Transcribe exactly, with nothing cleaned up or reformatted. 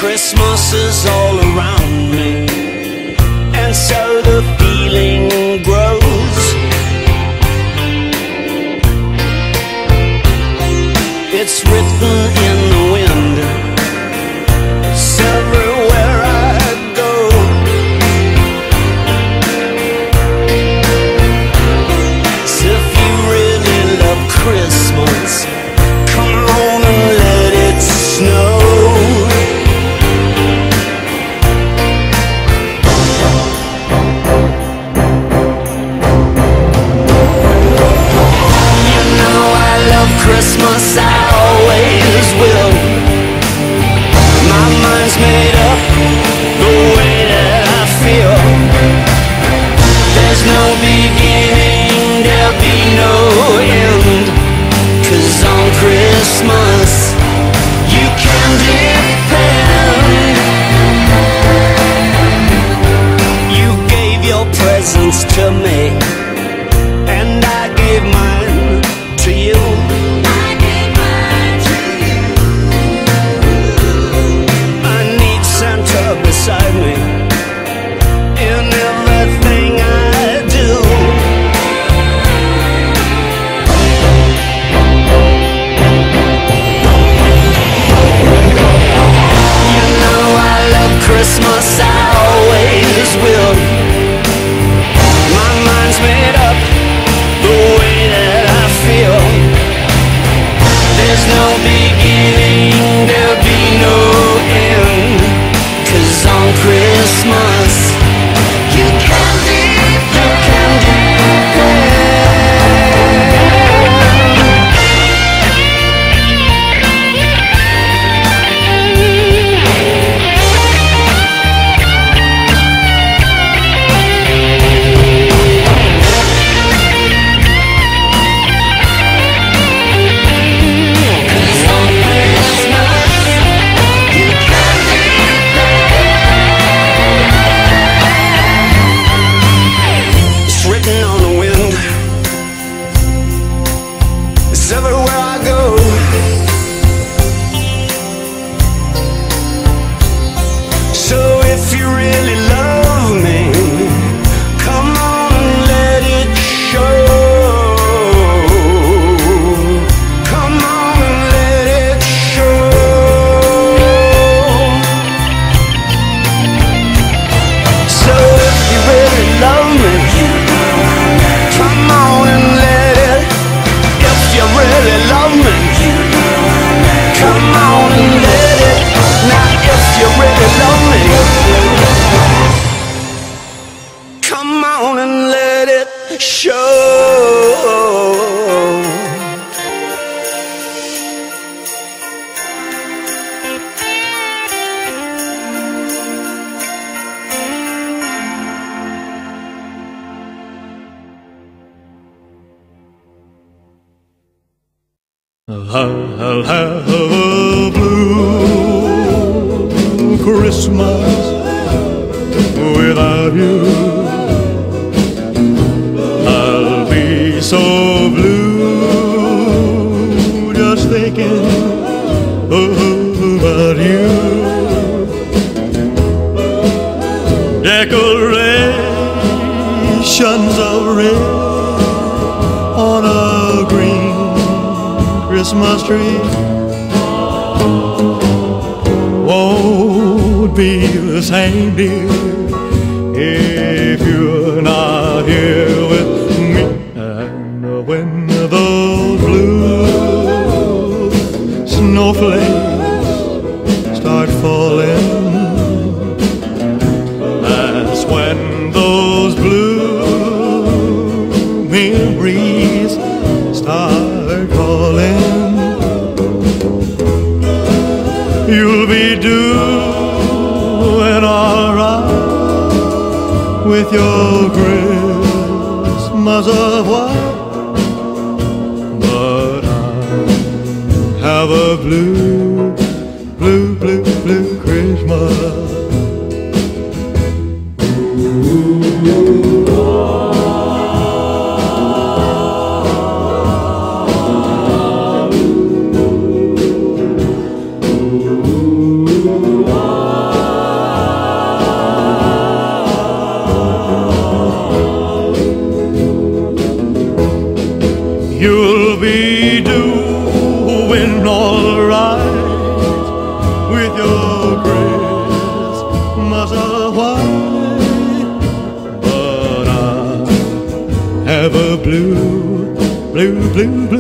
Christmas is all around me, and so the feeling grows. It's written in the wind, it's everywhere I go. So if you really love Christmas, come on and let it snow. Christmas, I always will. My mind's made up the way that I feel. There's no beginning, there'll be no end, 'cause on Christmas you can depend. You gave your presents to me, and I gave mine to you. Beside me in everything I do. You know I love Christmas, I always will. My mind's made up the way that I feel. There's no beginning, there'll be no end, 'cause on Christmas you can depend, you can depend. Everywhere I go, so if you really love me, come on and let it show. Come on and let it show. So if you really love me, come on and let it. If you really love me, come on and let it. Now if you really love me, come on and let it show. I'll have a blue Christmas without you. I'll be so blue just thinking about you. Decorations of red on a green Christmas tree won't be the same, dear, if you're not here with me. And when those blue snowflakes start falling, that's when those blue memories start calling. You'll be doing all right with your Christmas of white, but I have a blue, blue, blue, blue Christmas. Ooh, doing all right with your Christmas white, but I have a blue, blue, blue, blue